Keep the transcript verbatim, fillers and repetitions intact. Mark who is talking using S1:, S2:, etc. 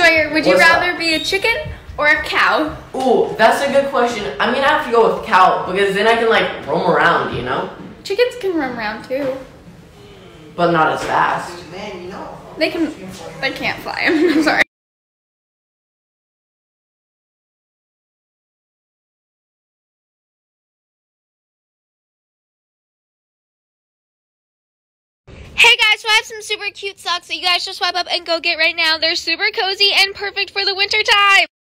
S1: Sawyer, would you
S2: What's
S1: rather
S2: up?
S1: be a chicken or a cow?
S2: Ooh, that's a good question. I mean, I have to go with cow because then I can like roam around, you know?
S1: Chickens can run around too.
S2: But not as fast.
S3: Man, you know.
S1: They can, they can't fly. I'm sorry. Hey guys, so I have some super cute socks that you guys should swipe up and go get right now. They're super cozy and perfect for the winter time.